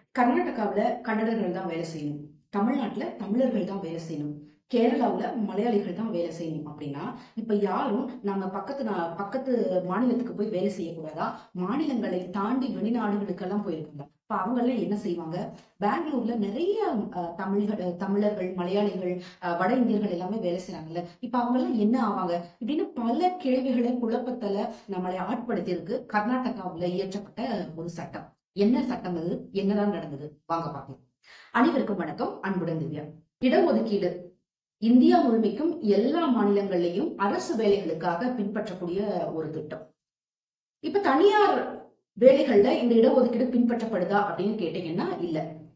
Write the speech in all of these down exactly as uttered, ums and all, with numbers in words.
கர்நாடகாவுல கன்னடர்கள் தான் வேலை செய்யணும். தமிழ்நாட்டுல தமிழர்கள் தான் வேலை செய்யணும். கேரளாவுல மலையாளிகள் தான் வேலை செய்யணும் அப்படின்னா, இப்ப யாரும் நம்ம பக்கத்து நா பக்கத்து மாநிலத்துக்கு போய் வேலை செய்யக்கூடாதா? மாநிலங்களை தாண்டி வெளிநாடுகளுக்கெல்லாம் போயிருக்காங்க. இப்ப அவங்கெல்லாம் என்ன செய்வாங்க? பெங்களூர்ல நிறைய அஹ், தமிழ்கள் அஹ், தமிழர்கள், மலையாளிகள், அஹ், வட இந்தியர்கள் எல்லாமே வேலை செய்றாங்கல்ல. இப்ப அவங்கெல்லாம் என்ன ஆவாங்க? இப்படின்னு பல கேள்விகளை குழப்பத்துல நம்மளை ஆட்படுத்தி இருக்கு கர்நாடகாவுல இயற்றப்பட்ட ஒரு சட்டம். என்ன சட்டம் அது? என்னதான் நடந்தது? வாங்க பார்க்கலாம். அனைவருக்கும் வணக்கம். அன்புடன் திவ்யா. இடஒதுக்கீடு இந்தியா முழுமைக்கும் எல்லா மாநிலங்கள்லயும் அரசு வேலைகளுக்காக பின்பற்றக்கூடிய ஒரு திட்டம். இப்ப தனியார் வேலைகள்ல இந்த இடஒதுக்கீடு பின்பற்றப்படுதா அப்படின்னு கேட்டீங்கன்னா இல்ல.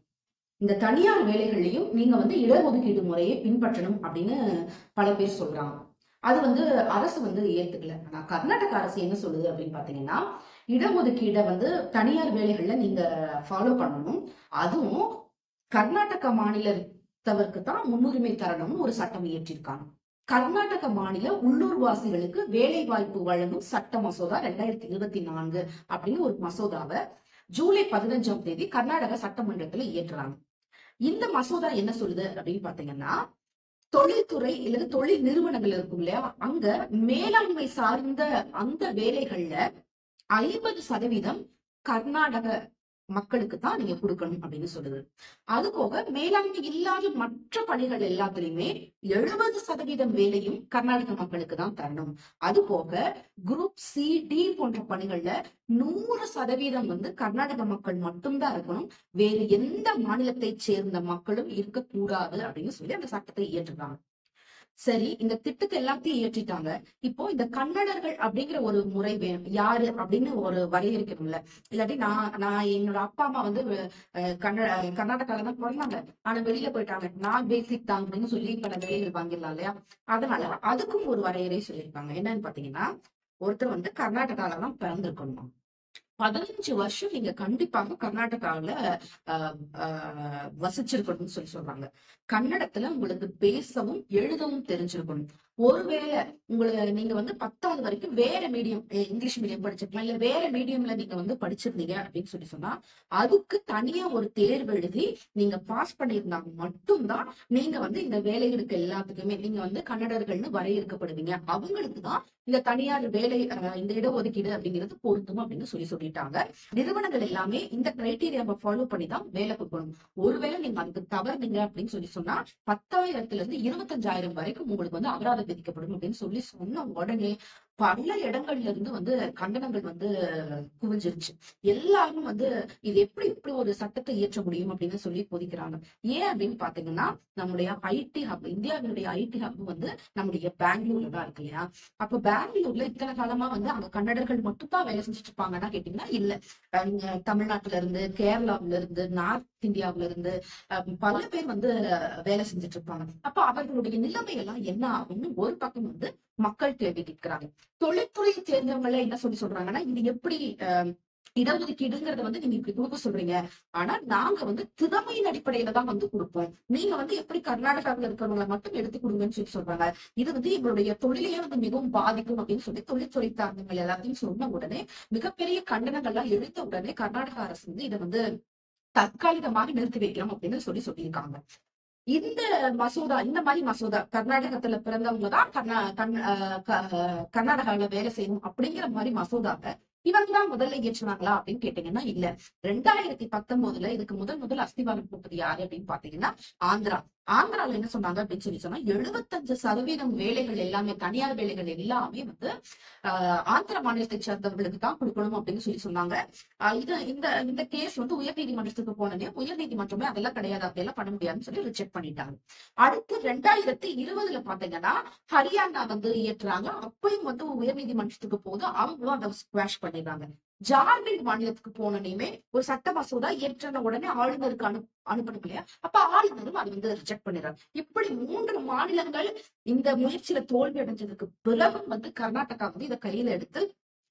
இந்த தனியார் வேலைகள்லயும் நீங்க வந்து இடஒதுக்கீடு முறையை பின்பற்றணும் அப்படின்னு பல பேர் சொல்றாங்க. அது வந்து அரசு வந்து ஏத்துக்கல. ஆனா கர்நாடக அரசு என்ன சொல்லுது அப்படின்னு பாத்தீங்கன்னா, இடஒதுக்கீடை வந்து தனியார் வேலைகள்ல நீங்க ஃபாலோ பண்ணணும். அதுவும் கர்நாடக மாநிலத்தவருக்கு தான் முன்னுரிமை தரணும்னு ஒரு சட்டம் இயற்றியிருக்காங்க. கர்நாடக மாநில உள்ளூர்வாசிகளுக்கு வேலை வாய்ப்பு வழங்கும் சட்ட மசோதா ரெண்டாயிரத்தி இருபத்தி நான்கு அப்படின்னு ஒரு மசோதாவை ஜூலை பதினஞ்சாம் தேதி கர்நாடக சட்டமன்றத்துல இயற்றுறாங்க. இந்த மசோதா என்ன சொல்லுது அப்படின்னு பாத்தீங்கன்னா, தொழில்துறை இல்லது தொழில் நிறுவனங்கள் இருக்கும் இல்லையா, அங்க மேலாண்மை சார்ந்த அந்த வேலைகள்ல ஐம்பது சதவீதம் கர்நாடக மக்களுக்கு தான் நீங்க கொடுக்கணும் அப்படின்னு சொல்லுது. அது போக மேலாண்மை இல்லாத மற்ற பணிகள் எல்லாத்துலயுமே எழுபது சதவீதம் வேலையும் கர்நாடக மக்களுக்கு தான் தரணும். அது போக குரூப் சி டி போன்ற பணிகள்ல நூறு சதவீதம் வந்து கர்நாடக மக்கள் மட்டும்தான் இருக்கணும். வேறு எந்த மாநிலத்தை சேர்ந்த மக்களும் இருக்கக்கூடாது அப்படின்னு சொல்லி அந்த சட்டத்தை இயற்றுறாங்க. சரி, இந்த திட்டத்தை எல்லாத்தையும் இயற்றிட்டாங்க. இப்போ இந்த கன்னடர்கள் அப்படிங்கிற ஒரு முறை வேணும். யாரு அப்படின்னு ஒரு வரையறுக்கணும்ல. இல்லாட்டி நான் நான் என்னோட அப்பா அம்மா வந்து அஹ், கன்னட கர்நாடகால தான் பிறந்தாங்க. ஆனா வெளியில போயிட்டாங்க. நான் பேசிக் தான் அப்படின்னு சொல்லி இப்ப நம்ம வேலைகள் வாங்கிடலாம் இல்லையா? அதனால அதுக்கும் ஒரு வரையறை சொல்லியிருக்காங்க. என்னன்னு பாத்தீங்கன்னா, ஒருத்தர் வந்து கர்நாடகால தான் பிறந்திருக்கணும். பதினஞ்சு வருஷம் நீங்க கண்டிப்பாக கர்நாடகாவில ஆஹ் ஆஹ் வசிச்சிருக்கணும்னு சொல்லி சொல்றாங்க. கன்னடத்துல உங்களுக்கு பேசவும் எழுதவும் தெரிஞ்சிருக்கணும். ஒருவேளை உங்களை நீங்க வந்து பத்தாவது வரைக்கும் வேற மீடியம் இங்கிலீஷ் மீடியம் படிச்சிருக்கலாம், இல்ல வேற மீடியம்ல நீங்க வந்து படிச்சிருந்தீங்க அப்படின்னு சொல்லி சொன்னா அதுக்கு தனியா ஒரு தேர்வு எழுதி நீங்க பாஸ் பண்ணியிருந்தாங்க மட்டும்தான் நீங்க வந்து இந்த வேலைகளுக்கு எல்லாத்துக்குமே நீங்க வந்து கன்னடர்கள்னு வரையறுக்கப்படுவீங்க. அவங்களுக்கு தான் இந்த தனியார் வேலை அஹ், இந்த இடஒதுக்கீடு அப்படிங்கிறது பொருந்தும் அப்படின்னு சொல்லி சொல்லிட்டாங்க. நிறுவனங்கள் எல்லாமே இந்த கிரைட்டீரியாவை ஃபாலோ பண்ணி தான் வேலை கொடுக்கணும். ஒருவேளை நீங்க அதுக்கு தவறுனீங்க அப்படின்னு சொல்லி சொன்னா பத்தாயிரத்துல இருந்து இருபத்தஞ்சாயிரம் வரைக்கும் உங்களுக்கு வந்து அபராதம் விதிக்கப்படும் அப்படின்னு சொல்லி சொன்ன உடனே பல இடங்கள்ல இருந்து வந்து கண்டனங்கள் வந்து குவிஞ்சிருச்சு. எல்லாரும் வந்து இது எப்படி இப்படி ஒரு சட்டத்தை இயற்ற முடியும் அப்படின்னு சொல்லி கொதிக்கிறாங்க. ஏன் அப்படின்னு பாத்தீங்கன்னா, நம்முடைய ஐடி ஹப், இந்தியாவினுடைய ஐடி ஹப் வந்து நம்முடைய பெங்களூர்ல தான் இருக்கு இல்லையா? அப்ப பெங்களூர்ல இத்தனை காலமா வந்து அங்க கன்னடர்கள் மட்டும் தான் வேலை செஞ்சுட்டு இருப்பாங்கன்னா கேட்டீங்கன்னா இல்ல. அஹ் இங்க தமிழ்நாட்டுல இருந்து, கேரளாவுல இருந்து, நார்த் இந்தியாவுல இருந்து அஹ் பல பேர் வந்து வேலை செஞ்சுட்டு இருப்பாங்க. அப்ப அவர்களுடைய நிலைமை எல்லாம் என்ன ஆகும்னு ஒரு பக்கம் வந்து மக்கள் கேள்வி கேட்கிறாங்க. தொழில்துறையை சேர்ந்தவங்கள என்ன சொல்லி சொல்றாங்கன்னா, இது எப்படி அஹ் இடஒதுக்கீடுங்கிறத வந்து நீங்க இப்படி கொடுக்க சொல்றீங்க. ஆனா நாங்க வந்து திறமையின் அடிப்படையில தான் வந்து கொடுப்போம். நீங்க வந்து எப்படி கர்நாடகாவில் இருக்கிறவங்களை மட்டும் எடுத்து கொடுங்கன்னு சொல்லி சொல்றாங்க. இது வந்து எங்களுடைய தொழிலையே வந்து மிகவும் பாதிக்கும் அப்படின்னு சொல்லி தொழில்துறை சார்ந்தவங்க எல்லாத்தையும் சொன்ன உடனே மிகப்பெரிய கண்டனங்கள்லாம் எழுந்த உடனே கர்நாடக அரசு வந்து இதை வந்து தற்காலிகமாக நிறுத்தி வைக்கிறோம் அப்படின்னு சொல்லி சொல்லியிருக்காங்க. இந்த மசோதா இந்த மாதிரி மசோதா கர்நாடகத்துல பிறந்தவங்க தான் கர்நா கர்ந் அஹ் க- கர்நாடகாவில வேலை செய்யணும் அப்படிங்கிற மாதிரி மசோதாவை இவங்க தான் முதல்ல இயற்றினாங்களா அப்படின்னு கேட்டீங்கன்னா இல்ல. ரெண்டாயிரத்தி பத்தொன்பதுல இதுக்கு முதல் முதல் அஸ்திவாரம் போட்டது யாரு அப்படின்னு பாத்தீங்கன்னா ஆந்திரா. ஆந்திரால என்ன சொன்னாங்க அப்படின்னு சொல்லி சொன்னா எழுபத்தஞ்சு சதவீதம் வேலைகள் எல்லாமே தனியார் வேலைகள் எல்லாமே வந்து ஆஹ் ஆந்திர மாநிலத்தை சேர்ந்தவர்களுக்கு தான் கொடுக்கணும் அப்படின்னு சொல்லி சொன்னாங்க. ஆஹ் இது இந்த இந்த கேஸ் வந்து உயர் நீதிமன்றத்துக்கு போனதே உயர் நீதிமன்றமே அதெல்லாம் கிடையாது, அப்படியெல்லாம் பண்ண முடியாதுன்னு சொல்லி ரிஜெக்ட் பண்ணிட்டாங்க. அடுத்து ரெண்டாயிரத்தி இருபதுல பாத்தீங்கன்னா ஹரியானா வந்து இயற்றுறாங்க. அப்பயும் வந்து உயர் நீதிமன்றத்துக்கு போது அவங்களும் அதை ஸ்குவாஷ் பண்ணிடுறாங்க. ஜார்க்கண்ட் மாநிலத்துக்கு போனனையுமே ஒரு சட்ட மசோதா இயற்றின உடனே ஆளுநருக்கு அனு அனுப்பணும் இல்லையா? அப்ப ஆளுநரும் அதை வந்து ரிஜெக்ட் பண்ணிடுறாங்க. இப்படி மூன்று மாநிலங்கள் இந்த முயற்சியில தோல்வி அடைஞ்சதுக்கு பிறகும் வந்து கர்நாடகா வந்து இதை கையில எடுத்து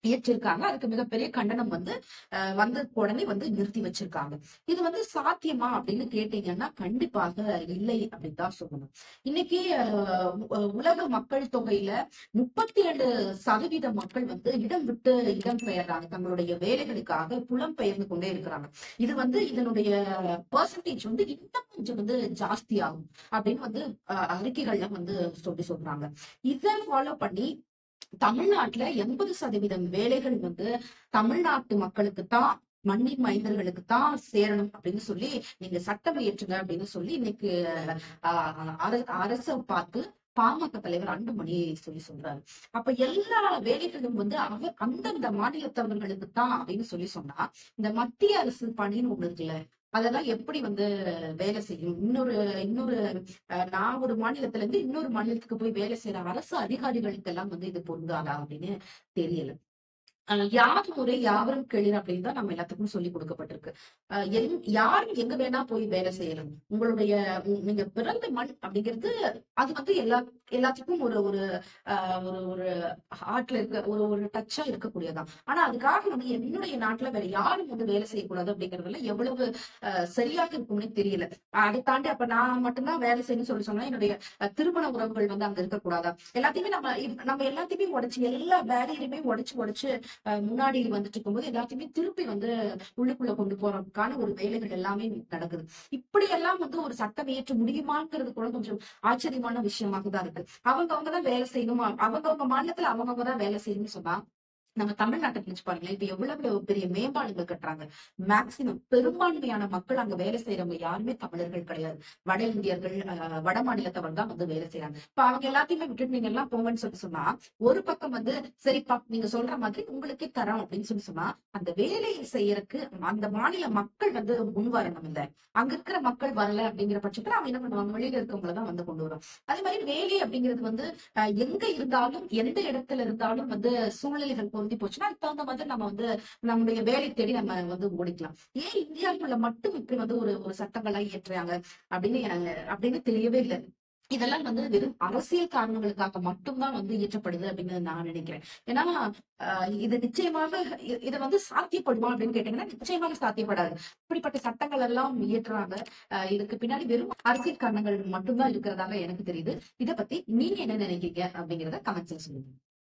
இயற்றிருக்காங்க. அதுக்கு மிகப்பெரிய கண்டனம் வந்து அ வந்த உடனே வந்து நிறுத்தி வச்சிருக்காங்க. இது வந்து சாத்தியமா அப்படின்னு கேட்டீங்கன்னா, கண்டிப்பாக இல்லை அப்படின்னு தான் சொல்லணும். இன்னைக்கு அ உலக மக்கள் தொகையில முப்பத்தி இரண்டு சதவீதம் மக்கள் வந்து இடம் விட்டு இடம் பெயர்றாங்க. தங்களுடைய வேலைகளுக்காக புலம்பெயர்ந்து கொண்டே இருக்கிறாங்க. இது வந்து இதனுடைய பெர்சன்டேஜ் வந்து இன்னும் கொஞ்சம் வந்து ஜாஸ்தியாகும் அப்படின்னு வந்து அ அறிக்கைகள்ல வந்து சொல்லி சொல்றாங்க. இத ஃபாலோ பண்ணி தமிழ்நாட்டுல எண்பது சதவீதம் வேலைகள் வந்து தமிழ்நாட்டு மக்களுக்கு தான், மண்ணின் மைந்தர்களுக்கு தான் சேரணும் அப்படின்னு சொல்லி நீங்க சட்டம் இயற்றுங்க அப்படின்னு சொல்லி இன்னைக்கு ஆஹ் அர- அரச பார்த்து பாமக தலைவர் அன்புமணி சொல்லி சொல்றாரு. அப்ப எல்லா வேலைகளும் வந்து அவர் அந்தந்த மாநிலத்தவர்களுக்கு தான் அப்படின்னு சொல்லி சொன்னா, இந்த மத்திய அரசு பணின்னு ஒண்ணு இருக்குல்ல, அதெல்லாம் எப்படி வந்து வேலை செய்யும்? இன்னொரு இன்னொரு அஹ் நான் ஒரு மாநிலத்துல இருந்து இன்னொரு மாநிலத்துக்கு போய் வேலை செய்யற அரசு அதிகாரிகளுக்கு எல்லாம் வந்து இது பொருந்தாதா அப்படின்னு தெரியல. அஹ் யார் முறை யாவரும் கேளீர் அப்படின்னு தான் நம்ம எல்லாத்துக்கும் சொல்லி கொடுக்கப்பட்டிருக்கு. அஹ் எங் யாரும் எங்க வேணா போய் வேலை செய்யலாம். உங்களுடைய உ- நீங்க பிறந்த மண் அப்படிங்கிறது அது வந்து எல்லா எல்லாத்துக்கும் ஒரு ஒரு அஹ் ஒரு ஒரு ஹார்ட்ல இருக்க ஒரு ஒரு டச்சா இருக்கக்கூடியதான். ஆனா அதுக்காக வந்து என்னுடைய நாட்டுல வேற யாரும் வந்து வேலை செய்யக்கூடாது அப்படிங்கறதுல எவ்வளவு அஹ் சரியாக இருக்கும்னே தெரியல. அஹ் அதை தாண்டி அப்ப நான் மட்டும்தான் வேலை செய்யணும்னு சொல்லி சொன்னா என்னுடைய அஹ் திருமண உறவுகள் வந்து அங்க இருக்கக்கூடாதா? எல்லாத்தையுமே நம்ம இப்ப நம்ம எல்லாத்தையுமே உடைச்சு எல்லா பேரியரையுமே உடைச்சு உடைச்சு அஹ் முன்னாடி வந்துட்டு இருக்கும்போது எல்லாத்தையுமே திருப்பி வந்து உள்ளுக்குள்ள கொண்டு போறதுக்கான ஒரு வேலைகள் எல்லாமே நடக்குது. இப்படி எல்லாம் வந்து ஒரு சட்டம் இயற்ற முடியுமாங்கிறது கூட கொஞ்சம் ஆச்சரியமான விஷயமாக தான் இருக்கு. அவங்க அவங்கதான் வேலை செய்யணுமா, அவங்க அவங்க மாநிலத்துல அவங்க அவங்கதான் வேலை செய்யணும்னு சொன்னா நம்ம தமிழ்நாட்டை நினைச்சு பாருங்களேன். இப்ப எவ்வளவு எவ்வளவு பெரிய மேம்பாலங்கள் கட்டுறாங்க. மேக்சிமம் பெரும்பான்மையான மக்கள் அங்க வேலை செய்யறவங்க யாருமே தமிழர்கள் கிடையாது. வட இந்தியர்கள், அஹ், வட மாநிலத்தவர் தான் வந்து வேலை செய்யறாங்க. இப்ப அவங்க எல்லாத்தையுமே விட்டுட்டு நீங்க எல்லாம் போங்கன்னு சொல்லி சொன்னா, ஒரு பக்கம் வந்து சரிப்பா நீங்க சொல்ற மாதிரி உங்களுக்கே தரோம் அப்படின்னு சொல்லி சொன்னா, அந்த வேலையை செய்யறதுக்கு அந்த மாநில மக்கள் வந்து முன் வரணும் இல்ல. அங்க இருக்கிற மக்கள் வரல அப்படிங்கிற பட்சத்துல அவங்க என்ன பண்ணுவாங்க, வெளியில இருக்கவங்களதான் வந்து கொண்டு வரும். அதே மாதிரி வேலை அப்படிங்கிறது வந்து அஹ், எங்க இருந்தாலும் எந்த இடத்துல இருந்தாலும் வந்து சூழ்நிலைகள் பொருந்தி போச்சுன்னா அதுக்கு தகுந்த மாதிரி நம்ம வந்து நம்முடைய வேலை தேடி நம்ம வந்து ஓடிக்கலாம். ஏன் இந்தியாவுக்குள்ள மட்டும் இப்படி வந்து ஒரு ஒரு சட்டங்கள்லாம் இயற்றுறாங்க அப்படின்னு எனக்கு அப்படின்னு தெரியவே இல்லை. இதெல்லாம் வந்து வெறும் அரசியல் காரணங்களுக்காக மட்டும்தான் வந்து இயற்றப்படுது அப்படின்னு நான் நினைக்கிறேன். ஏன்னா ஆஹ் இது நிச்சயமாக இ- இது வந்து சாத்தியப்படுமா அப்படின்னு கேட்டீங்கன்னா நிச்சயமாக சாத்தியப்படாது. இப்படிப்பட்ட சட்டங்கள் எல்லாம் இயற்றுறாங்க. ஆஹ் இதுக்கு பின்னாடி வெறும் அரசியல் காரணங்கள் மட்டும்தான் இருக்கிறதாக எனக்கு தெரியுது. இதை பத்தி நீங்க என்ன நினைக்கிறீங்க அப்படிங்கறத கமெண்ட்ஸ்ல சொல்லுங்க.